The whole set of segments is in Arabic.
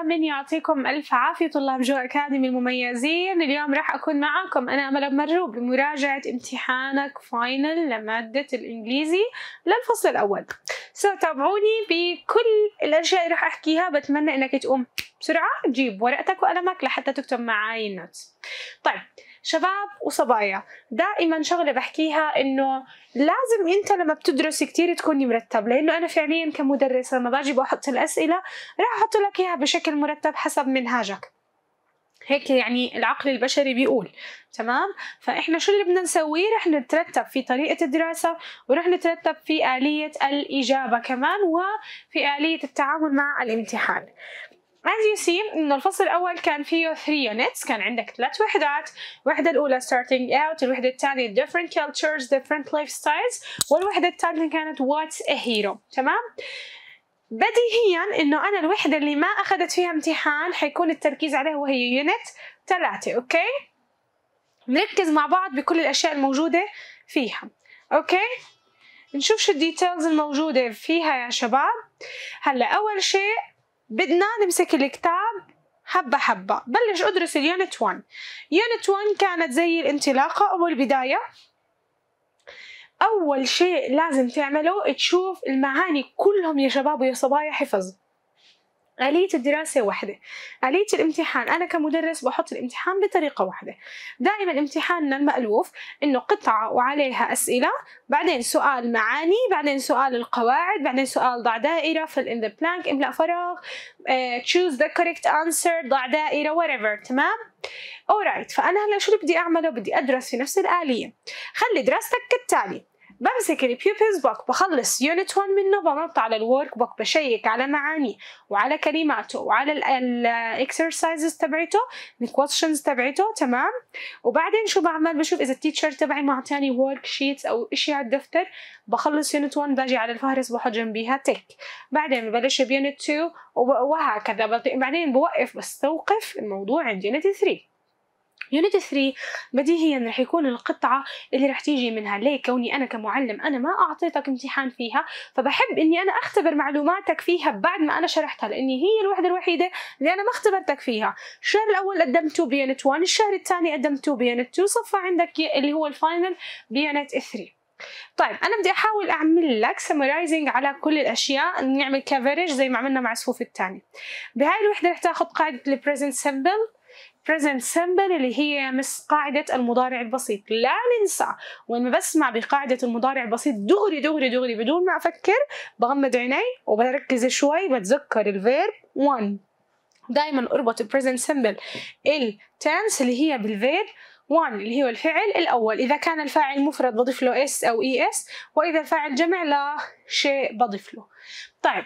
آمن، يعطيكم ألف عافية طلاب جو أكاديمي المميزين. اليوم راح أكون معكم أنا أمل مرو بمراجعة امتحانك فاينل لمادة الإنجليزي للفصل الأول. تابعوني بكل الأشياء اللي راح أحكيها. بتمنى إنك تقوم بسرعة تجيب ورقتك وقلمك لحتى تكتب معاي النوتس. طيب شباب وصبايا، دائما شغلة بحكيها إنه لازم أنت لما بتدرس كتير تكوني مرتب، لأنه أنا فعليا كمدرسة لما باجي بحط الأسئلة راح أحط لك إياها بشكل مرتب حسب منهاجك، هيك يعني العقل البشري بيقول. تمام؟ فإحنا شو اللي بدنا نسويه؟ رح نترتب في طريقة الدراسة، ورح نترتب في آلية الإجابة كمان، وفي آلية التعامل مع الامتحان. As you see إنه الفصل الأول كان فيه 3 units، كان عندك 3 وحدات. الوحدة الأولى starting out، الوحدة الثانية different cultures different lifestyles، والوحدة الثالثة كانت what's a hero. تمام؟ بديهيا إنه أنا الوحدة اللي ما أخذت فيها امتحان حيكون التركيز عليها وهي يونت 3. أوكي؟ نركز مع بعض بكل الأشياء الموجودة فيها. أوكي؟ نشوف شو الديتيلز الموجودة فيها يا شباب. هلا أول شيء بدنا نمسك الكتاب حبة حبة. بلش أدرس اليونت 1. يونت 1 كانت زي الانطلاقة أو البداية. أول شيء لازم تعمله تشوف المعاني كلهم يا شباب ويا صبايا حفظ. آلية الدراسة واحدة، آلية الامتحان أنا كمدرس بحط الامتحان بطريقة واحدة. دائما امتحاننا المألوف إنه قطعة وعليها أسئلة، بعدين سؤال معاني، بعدين سؤال القواعد، بعدين سؤال ضع دائرة fill in the blank املأ فراغ، choose the correct answer ضع دائرة whatever. تمام؟ alright. فأنا هلا شو اللي بدي أعمله؟ بدي أدرس في نفس الآلية. خلي دراستك كالتالي: بمسك البيوبلز بوك، بخلص يونت 1 منه، بنط على الورك بوك، بشيك على معانيه وعلى كلماته وعلى الاكسرسايزز تبعته، الكويشنز تبعته. تمام؟ وبعدين شو بعمل؟ بشوف اذا التيتشر تبعي معطاني ورك شيتس او اشي على الدفتر. بخلص يونت 1 باجي على الفهرس بحط جنبيها تك، بعدين ببلش بيونت 2 وهكذا. بعدين بوقف بستوقف الموضوع عند يونت 3. يونت 3 بديهيا رح يكون القطعة اللي رح تيجي منها. ليه؟ كوني أنا كمعلم أنا ما أعطيتك امتحان فيها، فبحب إني أنا أختبر معلوماتك فيها بعد ما أنا شرحتها، لأني هي الوحدة الوحيدة اللي أنا ما اختبرتك فيها. الشهر الأول قدمته بيونت 1، الشهر الثاني قدمته بيونت 2، صفى عندك اللي هو الفاينل بيونت 3. طيب أنا بدي أحاول أعمل لك سمرايزنج على كل الأشياء، نعمل كفرج زي ما عملنا مع الصفوف الثانية. بهاي الوحدة رح تاخذ قاعدة البريزنت سمبل. present simple اللي هي مس قاعدة المضارع البسيط. لا ننسى وين ما بسمع بقاعدة المضارع البسيط دغري دغري دغري بدون ما أفكر بغمض عيني وبركز شوي بتذكر الفيرب 1. دائما اربط present simple التنس اللي هي بالفيرب 1 اللي هو الفعل الأول. إذا كان الفاعل مفرد بضيف له اس أو اي اس، وإذا الفاعل جمع لا شيء بضيف له. طيب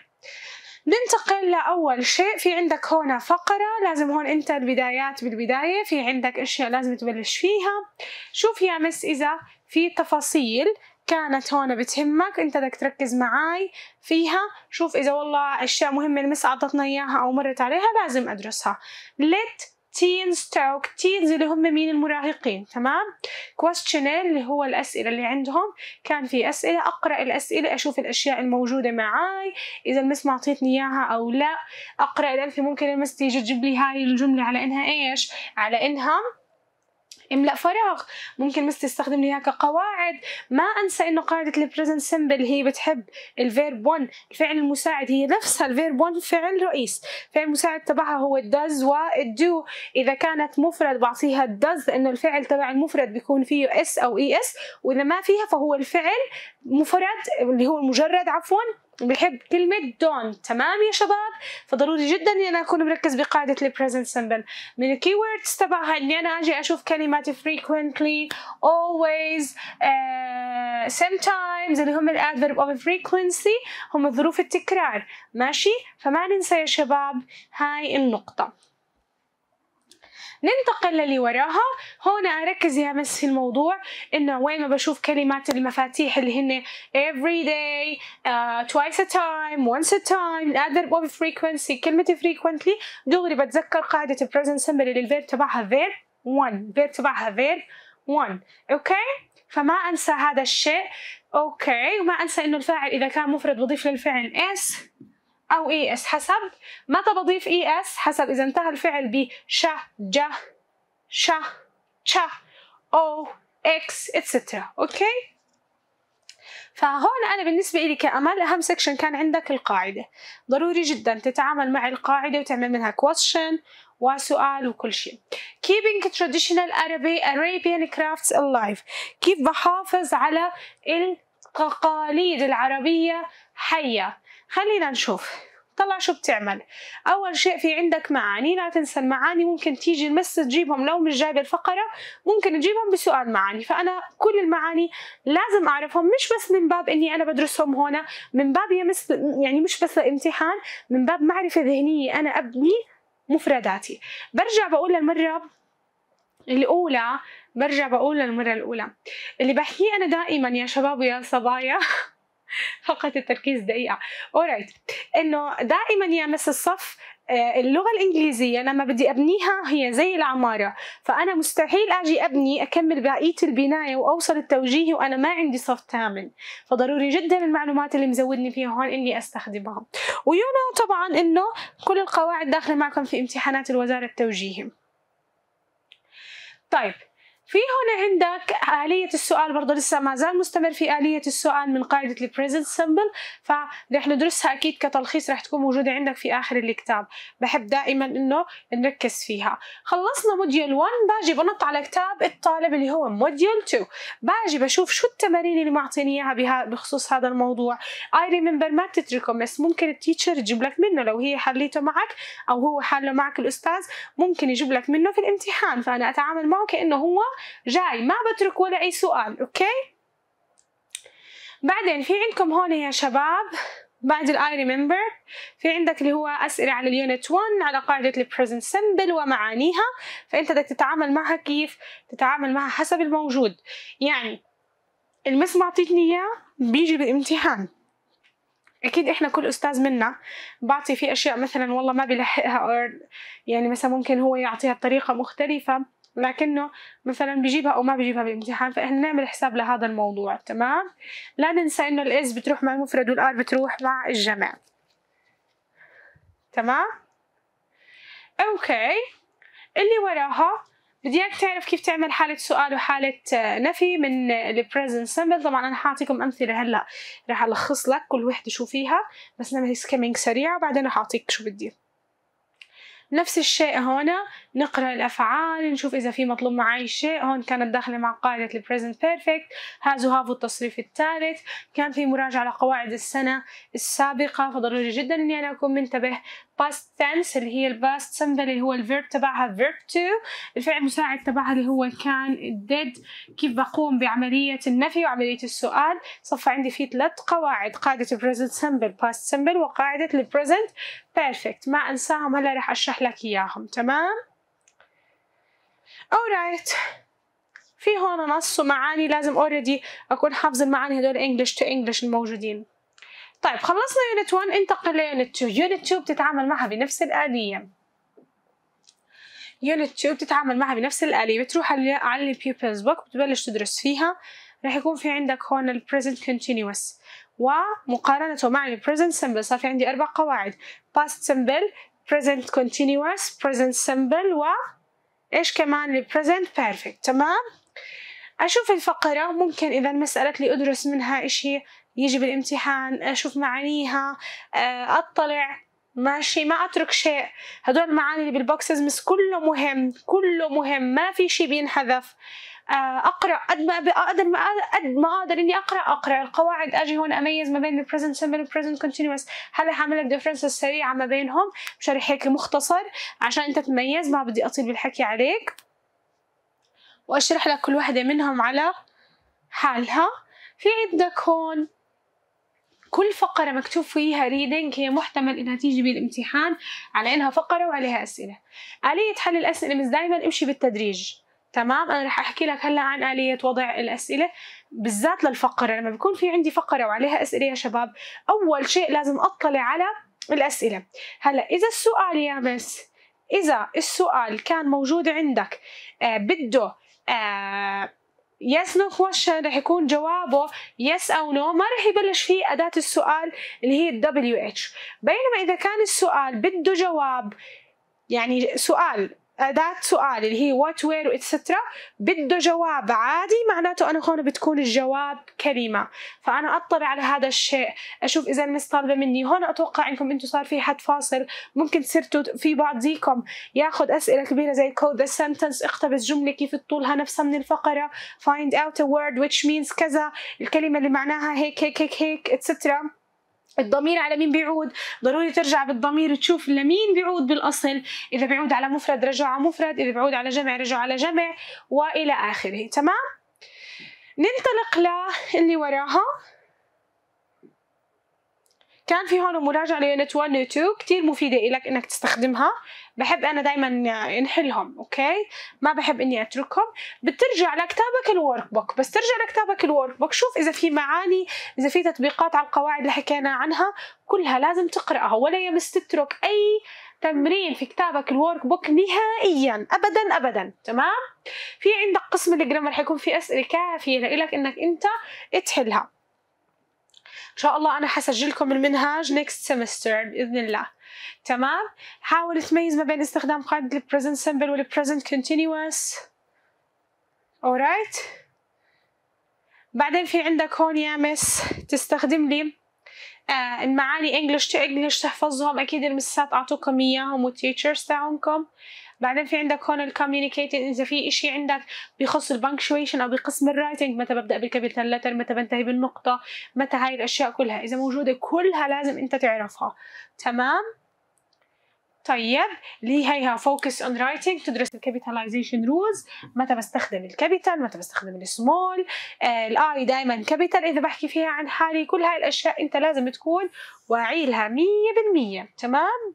ننتقل لأول شيء. في عندك هنا فقرة، لازم هون أنت البدايات بالبداية، في عندك أشياء لازم تبلش فيها. شوف يا مس إذا في تفاصيل كانت هون بتهمك أنت بدك تركز معاي فيها. شوف إذا والله أشياء مهمة المس أعطتنا إياها أو مرت عليها لازم أدرسها. let teens talk. teens اللي هم مين؟ المراهقين. تمام؟ questionnaire اللي هو الأسئلة اللي عندهم. كان في أسئلة، أقرأ الأسئلة أشوف الأشياء الموجودة معاي إذا المس معطيتني إياها أو لا. أقرأ الأمثلة، ممكن المس تيجي تجيب لي هاي الجملة على إنها إيش؟ على إنها املأ فراغ. ممكن مس تستخدم لي كقواعد. ما انسى انه قاعدة البريزنت سمبل هي بتحب الفيرب 1، الفعل المساعد هي نفسها الفيرب 1 فعل رئيس. الفعل المساعد تبعها هو الدز والدو. اذا كانت مفرد بعطيها الدز لانه الفعل تبع المفرد بيكون فيه اس او اي اس، واذا ما فيها فهو الفعل مفرد اللي هو المجرد عفوا بحب كلمة don't. تمام يا شباب؟ فضروري جدا اني انا اكون مركز بقاعدة البريزنت سمبل. من الكيوردز تبعها اني انا اجي اشوف كلمات frequently always sometimes اللي هم الادفيرب of frequency، هم ظروف التكرار. ماشي؟ فما ننسى يا شباب هاي النقطة. ننتقل للي وراها. هنا أركز يا مس في الموضوع إنه وين ما بشوف كلمات المفاتيح اللي هن every day, twice a time, once a time, الadverb of frequency. كلمة frequently دغري بتذكر قاعدة present simple اللي الفيرب تبعها verb 1. verb تبعها verb 1. أوكي؟ فما أنسى هذا الشيء. أوكي؟ وما أنسى إنه الفاعل إذا كان مفرد بضيف للفعل s أو ES حسب متى بضيف ES، حسب إذا انتهى الفعل ب ش، ج، ش، ش، أو، إكس etc. أوكي؟ فهون أنا بالنسبة لي كأمل أهم سكشن كان عندك القاعدة. ضروري جدا تتعامل مع القاعدة وتعمل منها question وسؤال وكل شيء. Keeping traditional Arabian crafts alive. كيف بحافظ على التقاليد العربية حية؟ خلينا نشوف. طلع شو بتعمل. أول شيء في عندك معاني، لا تنسى المعاني ممكن تيجي بس تجيبهم لو مش جايب الفقرة ممكن تجيبهم بسؤال معاني، فأنا كل المعاني لازم أعرفهم مش بس من باب إني أنا بدرسهم هنا، من باب يعني مش بس للامتحان، من باب معرفة ذهنية أنا أبني مفرداتي. برجع بقول للمرة الأولى اللي بحكيه أنا دائما يا شباب ويا صبايا فقط التركيز دقيقة. alright، إنه دائما يا مس الصف اللغة الإنجليزية لما بدي أبنيها هي زي العمارة، فأنا مستحيل أجي أكمل بقية البناية وأوصل التوجيهي وأنا ما عندي صف تامن، فضروري جدا المعلومات اللي مزودني فيها هون إني أستخدمها. طبعا إنه كل القواعد داخلة معكم في امتحانات الوزارة التوجيهي. طيب في هنا عندك آلية السؤال برضه لسه ما زال مستمر في آلية السؤال من قاعدة ال present simple، فرح ندرسها أكيد كتلخيص رح تكون موجودة عندك في آخر الكتاب، بحب دائما إنه نركز فيها. خلصنا موديول 1 باجي بنط على كتاب الطالب اللي هو موديول 2، باجي بشوف شو التمارين اللي معطيني إياها بخصوص هذا الموضوع. I remember ما تتركه بس ممكن التيتشر تجيب لك منه لو هي حليته معك أو هو حله معك الأستاذ ممكن يجيب لك منه في الامتحان، فأنا أتعامل معه كأنه هو جاي، ما بترك ولا أي سؤال. أوكي؟ بعدين في عندكم هون يا شباب بعد ال I remember في عندك اللي هو أسئلة على اليونت 1 على قاعدة ال present simple ومعانيها، فأنت بدك تتعامل معها كيف؟ تتعامل معها حسب الموجود، يعني المس معطيتني إياه بيجي بالامتحان. أكيد إحنا كل أستاذ منا بعطي فيه أشياء مثلا والله ما بيلحقها، يعني مثلا ممكن هو يعطيها بطريقة مختلفة لكنه مثلا بيجيبها أو ما بيجيبها بالامتحان، فإحنا نعمل حساب لهذا الموضوع. تمام؟ لا ننسى إنه الإز بتروح مع المفرد والآر بتروح مع الجمع. تمام؟ أوكي، اللي وراها بدي إياك تعرف كيف تعمل حالة سؤال وحالة نفي من ال present simple. طبعا أنا حاعطيكم أمثلة هلا رح ألخص لك كل وحدة شو فيها، بس نعمل سكيمينج سريعة وبعدين رح أعطيك شو بدي. نفس الشيء هنا نقرأ الأفعال نشوف إذا في مطلوب معي شيء. هون كانت داخلة مع قاعدة ال present perfect هازو هافو التصريف الثالث. كان في مراجعة على قواعد السنة السابقة، فضروري جدا إني أنا أكون منتبه. past tense اللي هي ال past simple اللي هو الverb تبعها verb to، الفعل المساعد تبعها اللي هو كان did، كيف بقوم بعملية النفي وعملية السؤال. صف عندي فيه 3 قواعد، قاعدة ال present simple past simple وقاعدة ال present perfect، ما أنساهم هلا رح أشرح لك إياهم. تمام؟ alright، في هون نص ومعاني لازم already أكون حافظ المعاني هدول English to English الموجودين. طيب خلصنا يونت 1 انتقل ليونت 2. يونت 2 بتتعامل معها بنفس الآلية. يونت 2 بتتعامل معها بنفس الآلية، بتروح على البيبلز بوك بتبلش تدرس فيها. رح يكون في عندك هون ال present continuous ومقارنته مع ال present simple. صار في عندي 4 قواعد: past simple، present continuous، present simple و إيش كمان ال present perfect. تمام؟ أشوف الفقرة ممكن إذا المسألة لي أدرس منها إشي يجي بالامتحان، أشوف معانيها، أطلع ماشي، ما أترك شيء. هدول المعاني اللي بالبوكسز مس كله مهم، كله مهم، ما في شيء بينحذف. أقرأ قد ما أقدر إني أقرأ القواعد، أجي هون أميز ما بين ال present simple و present continuous. هلا حاعمل لك differences سريعة ما بينهم، بشرح هيك مختصر عشان أنت تميز، ما بدي أطيل بالحكي عليك، وأشرح لك كل واحدة منهم على حالها. في عندك هون كل فقرة مكتوب فيها reading هي محتمل إنها تيجي بالامتحان على إنها فقرة وعليها أسئلة. آلية حل الأسئلة مش دايما امشي بالتدريج. تمام؟ أنا رح أحكي لك هلا عن آلية وضع الأسئلة بالذات للفقرة. لما بيكون في عندي فقرة وعليها أسئلة يا شباب، أول شيء لازم أطلع على الأسئلة. هلا إذا السؤال يا بس إذا السؤال كان موجود عندك بده yes no question رح يكون جوابه yes أو no، ما رح يبلش فيه أداة السؤال اللي هي WH. بينما إذا كان السؤال بده جواب، يعني سؤال أداة سؤال اللي هي what where etc بده جواب عادي، معناته أنا هون بتكون الجواب كلمة. فأنا أطلع على هذا الشيء، أشوف إذا المس طالبة مني. هون أتوقع عندكم أنتم صار في حد فاصل، ممكن صرتوا في بعض زيكم ياخد أسئلة كبيرة زي code the sentence، اقتبس جملة كيف تطولها نفسها من الفقرة، find out a word which means كذا، الكلمة اللي معناها هيك هيك هيك هيك etc. الضمير على مين بيعود؟ ضروري ترجع بالضمير تشوف لمين بيعود بالأصل، إذا بيعود على مفرد رجع على مفرد، إذا بيعود على جمع رجع على جمع، وإلى آخره. تمام؟ ننطلق للي وراها. كان في هون مراجعة ليونت 1 و 2 كتير مفيدة إلك إنك تستخدمها. بحب أنا دايما نحلهم، أوكي؟ ما بحب إني أتركهم. بترجع لكتابك الورك بوك، بس ترجع لكتابك الورك بوك شوف إذا في معاني، إذا في تطبيقات على القواعد اللي حكينا عنها كلها لازم تقرأها، ولا يمس تترك أي تمرين في كتابك الورك بوك نهائيا، أبدا أبدا. تمام؟ في عندك قسم الجرامر حيكون في أسئلة كافية لإلك إنك أنت تحلها. إن شاء الله أنا حسجلكم المنهاج next semester بإذن الله. تمام؟ حاول تميز ما بين استخدام قاعدة ال present simple وال present continuous. alright. بعدين في عندك هون يا مس تستخدم لي المعاني English to English تحفظهم، أكيد المسات أعطوكم إياهم والتيتشرز تاعونكم. بعدين في عندك هون الكوميونيكيتنج، إذا في إشي عندك بخص البنكشويشن أو بقسم الرايتنج، متى ببدأ بالكابيتال لتر، متى بنتهي بالنقطة، متى هاي الأشياء كلها إذا موجودة كلها لازم أنت تعرفها. تمام؟ طيب اللي هيها focus on writing، تدرس الكابيتاليزيشن رولز، متى بستخدم الكابيتال، متى بستخدم السمول، الآي دايما كابيتال إذا بحكي فيها عن حالي. كل هاي الأشياء أنت لازم تكون واعي لها 100%. تمام؟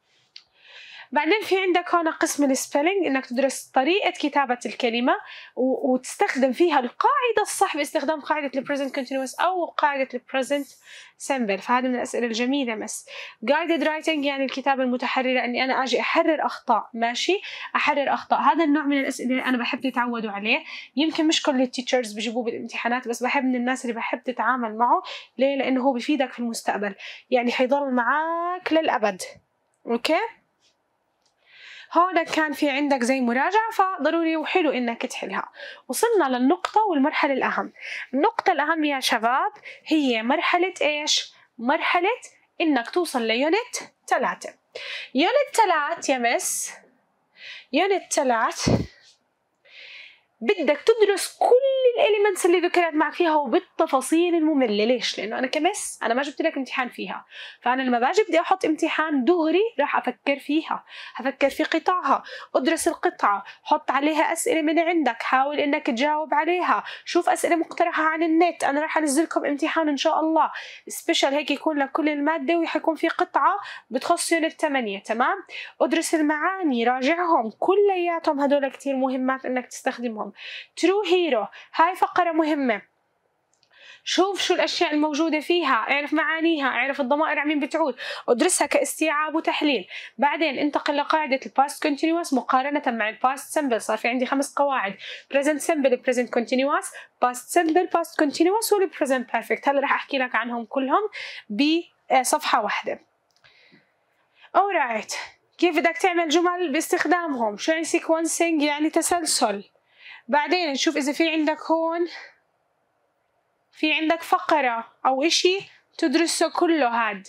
بعدين في عندك هون قسم السبيلنج، انك تدرس طريقة كتابة الكلمة وتستخدم فيها القاعدة الصح باستخدام قاعدة البريزنت كونتينوس او قاعدة البريزنت سمبل. فهذا من الأسئلة الجميلة. مس guided writing يعني الكتابة المتحررة، اني انا اجي احرر اخطاء. ماشي، احرر اخطاء. هذا النوع من الأسئلة اللي انا بحب تتعودوا عليه. يمكن مش كل التيتشرز بيجيبوه بالامتحانات، بس بحب من الناس اللي بحب تتعامل معه. ليه؟ لانه هو بيفيدك في المستقبل، يعني حيضل معاك للأبد. اوكي؟ هون كان في عندك زي مراجعة، فضروري وحلو إنك تحلها. وصلنا للنقطة والمرحلة الأهم. النقطة الأهم يا شباب هي مرحلة إيش؟ مرحلة إنك توصل ليونت 3. يونت 3 يا مس، يونت 3 بدك تدرس كل الاليمنتس اللي ذكرت معك فيها وبالتفاصيل المملة. ليش؟ لأنه أنا كمس أنا ما جبت لك امتحان فيها، فأنا لما باجي بدي أحط امتحان دغري راح أفكر فيها، هفكر في قطعها، أدرس القطعة، حط عليها أسئلة من عندك، حاول إنك تجاوب عليها، شوف أسئلة مقترحة عن النت. أنا راح أنزلكم امتحان إن شاء الله سبيشال هيك يكون لك كل المادة، وحيكون في قطعة بتخص يونت 8. تمام؟ أدرس المعاني، راجعهم كلياتهم، هدول كتير مهمات إنك تستخدمهم. ترو هيرو هاي فقرة مهمة، شوف شو الأشياء الموجودة فيها، اعرف معانيها، اعرف الضمائر على مين بتعود، ادرسها كاستيعاب وتحليل. بعدين انتقل لقاعدة الباست كونتينوس مقارنة مع الباست سمبل. صار في عندي 5 قواعد: present simple، present continuous، past simple، past continuous، وال present perfect. هلا رح أحكي لك عنهم كلهم بصفحة واحدة. alright، كيف بدك تعمل جمل باستخدامهم، شو يعني sequencing يعني تسلسل. بعدين نشوف إذا في عندك هون في عندك فقرة أو إشي تدرسه كله. هاد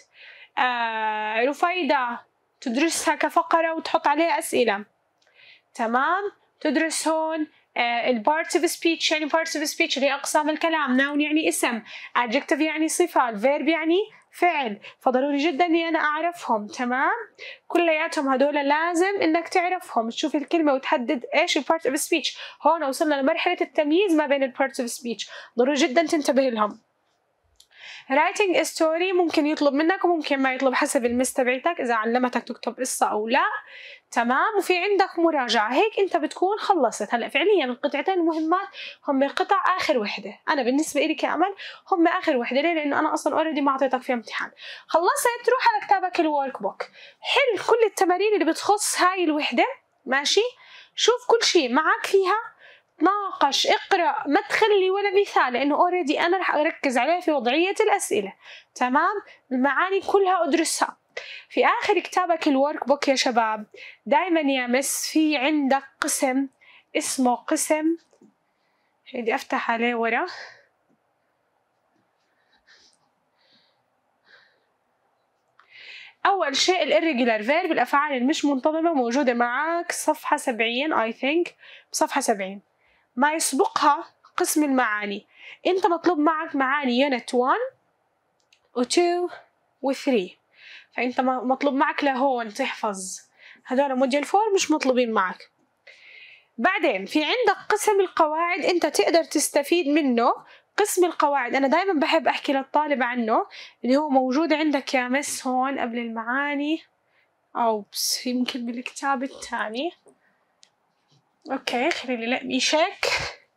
رفيدة تدرسها كفقرة وتحط عليها أسئلة. تمام؟ تدرس هون البارتس اوف سبيتش، يعني بارتس اوف سبيتش اللي هي أقسام الكلام. ناون يعني اسم، adjective يعني صفة، الفيرب يعني فعل. فضروري جدا اني انا اعرفهم. تمام؟ كلياتهم هدول لازم انك تعرفهم، تشوف الكلمه وتحدد ايش البارت اوف سبيتش. هون وصلنا لمرحله التمييز ما بين البارتس اوف سبيتش، ضروري جدا تنتبه لهم. writing a story ممكن يطلب منك وممكن ما يطلب حسب المس تبعتك، اذا علمتك تكتب قصه او لا. تمام؟ وفي عندك مراجعه، هيك انت بتكون خلصت. هلا فعليا القطعتين المهمات هم قطع اخر وحده، انا بالنسبه لي كأمل هم اخر وحده. ليه؟ لانه انا اصلا اوريدي ما اعطيتك فيها امتحان. خلصت، روح على كتابك الورك بوك، حل كل التمارين اللي بتخص هاي الوحده. ماشي؟ شوف كل شيء معك فيها، تناقش، اقرأ، ما تخلي ولا مثال، لأنه اوريدي أنا رح أركز عليه في وضعية الأسئلة. تمام؟ المعاني كلها أدرسها. في آخر كتابك الورك بوك يا شباب دايما يا مس في عندك قسم اسمه قسم، بدي أفتح عليه ورا، أول شيء الإريجولار فيرب، الأفعال المش منتظمة، موجودة معك صفحة 70 I think، بصفحة 70. ما يسبقها قسم المعاني. أنت مطلوب معك معاني يونت 1 و 2 و 3، فأنت مطلوب معك لهون تحفظ. هذول موديول 4 مش مطلوبين معك. بعدين في عندك قسم القواعد، أنت تقدر تستفيد منه. قسم القواعد أنا دايما بحب أحكي للطالب عنه، اللي هو موجود عندك يا مس هون قبل المعاني، أو بس يمكن بالكتاب الثاني. أوكي خليني لا يشيك.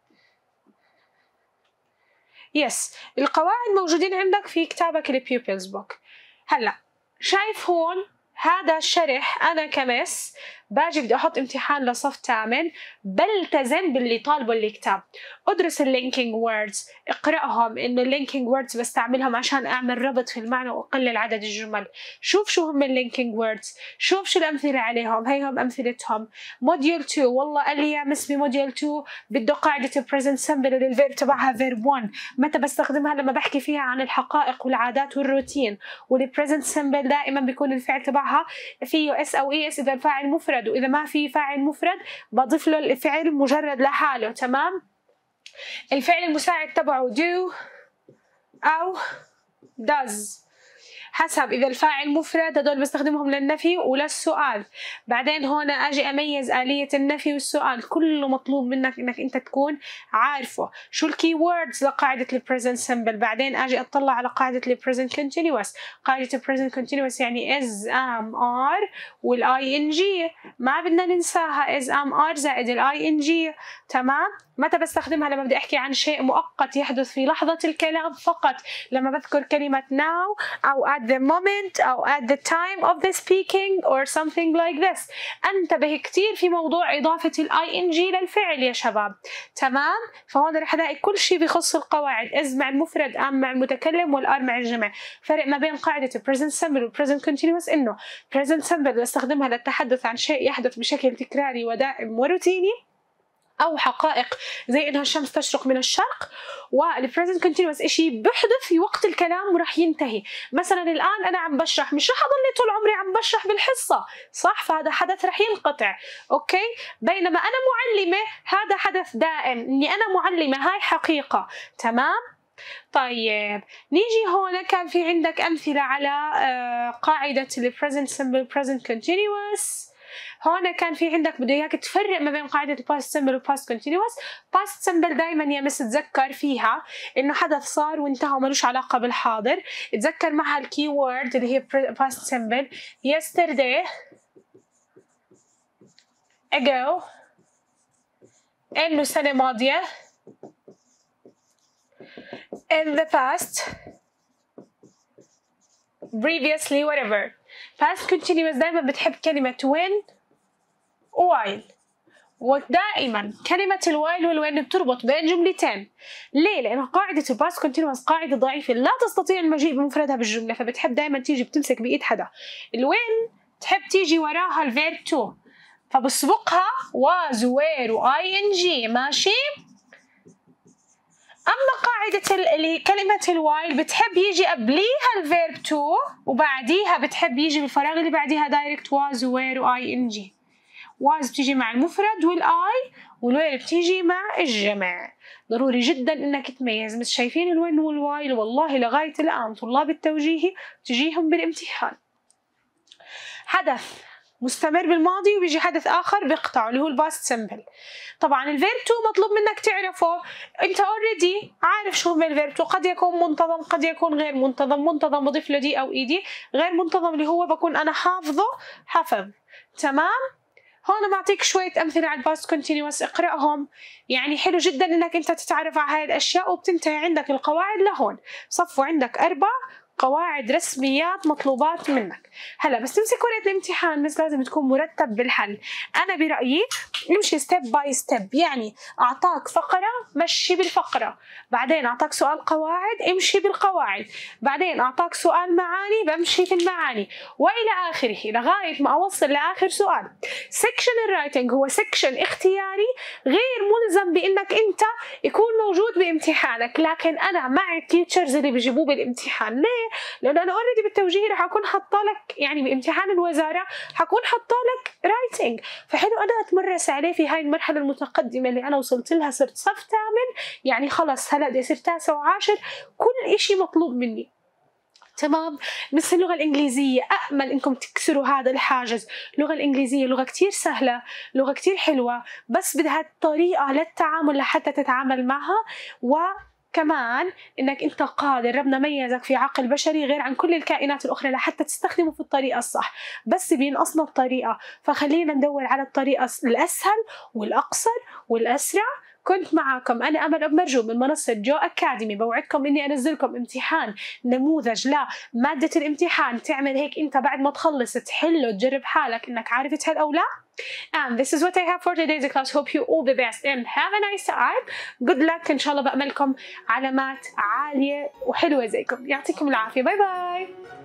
يس، القواعد موجودين عندك في كتابك البيوبلز بوك. هلا شايف هون هذا الشرح، أنا كمس باجي بدي أحط امتحان لصف 8، بلتزم باللي طالبه الكتاب. أدرس اللينكينج ووردز، اقرأهم، إنه اللينكينج ووردز بستعملهم عشان أعمل ربط في المعنى وأقلل عدد الجمل. شوف شو هم اللينكينج ووردز، شوف شو الأمثلة عليهم، هيهم أمثلتهم. موديول 2 والله قال لي يا مس بموديول 2 بده قاعدة البريزنت سمبل اللي الفيرب تبعها فيرب 1، متى بستخدمها؟ لما بحكي فيها عن الحقائق والعادات والروتين. والبريزنت سمبل دائما بيكون الفعل تبعها فيه اس او اي اس اذا الفاعل مفرد، واذا ما في فاعل مفرد بضيف له الفعل مجرد لحاله. تمام؟ الفعل المساعد تبعه do او does حسب، إذا الفاعل مفرد هدول بستخدمهم للنفي وللسؤال. بعدين هون أجي أميز آلية النفي والسؤال، كله مطلوب منك إنك أنت تكون عارفه. شو الكي ووردز لقاعدة البريزنت سمبل. بعدين أجي أطلع على قاعدة البريزنت كونتينيوس. قاعدة البريزنت كونتينيوس يعني is am are والاي ان جي، ما بدنا ننساها، is am are زائد الاي ان جي. تمام؟ متى بستخدمها؟ لما بدي أحكي عن شيء مؤقت يحدث في لحظة الكلام فقط، لما بذكر كلمة now أو at the moment أو at the time of the speaking or something like this. انتبه كتير في موضوع إضافة الاي ان جي للفعل يا شباب. تمام؟ فهون رح ألاقي كل شيء بخص القواعد، is مع المفرد، am مع المتكلم، والار مع الجمع. فرق ما بين قاعدة present simple و present continuous إنه present simple بستخدمها للتحدث عن شيء يحدث بشكل تكراري ودائم وروتيني، أو حقائق زي إنها الشمس تشرق من الشرق. والبريزنت كونتينوس إشي بحدث في وقت الكلام وراح ينتهي. مثلا الآن أنا عم بشرح، مش راح أضل طول عمري عم بشرح بالحصة، صح؟ فهذا حدث راح ينقطع، أوكي؟ بينما أنا معلمة هذا حدث دائم، إني أنا معلمة، هاي حقيقة. تمام؟ طيب نيجي هون، كان في عندك أمثلة على قاعدة البريزنت سمبل present continuous. هون كان في عندك بده اياك تفرق ما بين قاعدة الباست سمبل وباست كونتينوس. باست سمبل دايما يا مس تذكر فيها انه حدث صار وانتهى ومالوش علاقة بالحاضر. تذكر معها الكي وورد اللي هي باست سمبل، yesterday، ago انه سنة ماضية، in the past، previously، whatever. past continuous دايما بتحب كلمة when while، ودائما كلمة الوايل والوين بتربط بين جملتين. ليه؟ لأنه قاعدة الباست كونتينوس قاعدة ضعيفة لا تستطيع المجيء بمفردها بالجملة، فبتحب دائما تيجي بتمسك بإيد حدا. الوين تحب تيجي وراها الفيرب تو، فبسبقها was were و ing. ماشي؟ أما قاعدة اللي كلمة الوايل بتحب يجي قبليها الفيرب تو، وبعديها بتحب يجي بالفراغ اللي بعديها دايركت was were و ing. was بتيجي مع المفرد والاي، والوير بتيجي مع الجمع. ضروري جدا انك تميز. مش شايفين الوين والوايل؟ والله لغاية الآن طلاب التوجيهي تجيهم بالامتحان حدث مستمر بالماضي وبيجي حدث آخر بيقطعه اللي هو الباست سمبل. طبعا الفيرب تو مطلوب منك تعرفه، انت اوريدي عارف شو هو الفيرب تو، قد يكون منتظم قد يكون غير منتظم. منتظم بضيف له دي او اي دي، غير منتظم اللي هو بكون انا حافظه حفظ. تمام؟ هون بعطيك شوية أمثلة على الباست كونتينوس، اقرأهم. يعني حلو جدا إنك أنت تتعرف على هاي الأشياء، وبتنتهي عندك القواعد لهون. صفوا عندك 4 قواعد رسميات مطلوبات منك. هلا بس تمسك ورقة الامتحان بس لازم تكون مرتب بالحل. أنا برأيي امشي ستيب باي ستيب، يعني أعطاك فقرة مشي بالفقرة، بعدين أعطاك سؤال قواعد امشي بالقواعد، بعدين أعطاك سؤال معاني بمشي في المعاني، وإلى آخره لغاية ما أوصل لآخر سؤال. سكشن الرايتنج هو سكشن اختياري غير ملزم بإنك أنت يكون موجود بامتحانك، لكن أنا مع التيتشرز اللي بيجيبوه بالامتحان. ليه؟ لأنه أنا أوريدي بالتوجيهي رح أكون حاطة لك، يعني بامتحان الوزارة حكون حاطة لك رايتنج، فحلو أنا أتمرس عليه في هاي المرحلة المتقدمة اللي أنا وصلت لها، صرت صف 8، يعني خلص هلا بدي أصير 9 و10، كل إشي مطلوب مني. تمام. مثل اللغة الإنجليزية أأمل إنكم تكسروا هذا الحاجز. اللغة الإنجليزية لغة كتير سهلة، لغة كتير حلوة، بس بدها طريقة للتعامل لحتى تتعامل معها، وكمان إنك أنت قادر، ربنا ميزك في عقل بشري غير عن كل الكائنات الأخرى لحتى تستخدمه في الطريقة الصح، بس بينقصنا الطريقة، فخلينا ندور على الطريقة الأسهل والأقصر والأسرع. كنت معكم أنا أمل أبو مرجو من منصة جو أكاديمي. بوعدكم إني أنزلكم امتحان نموذج لمادة الامتحان، تعمل هيك أنت بعد ما تخلص تحله تجرب حالك إنك عارف تحل أو لا. And this is what I have for today's class. Hope you all the best and have a nice time. Good luck. إن شاء الله بأملكم علامات عالية وحلوة زيكم. يعطيكم العافية. باي باي.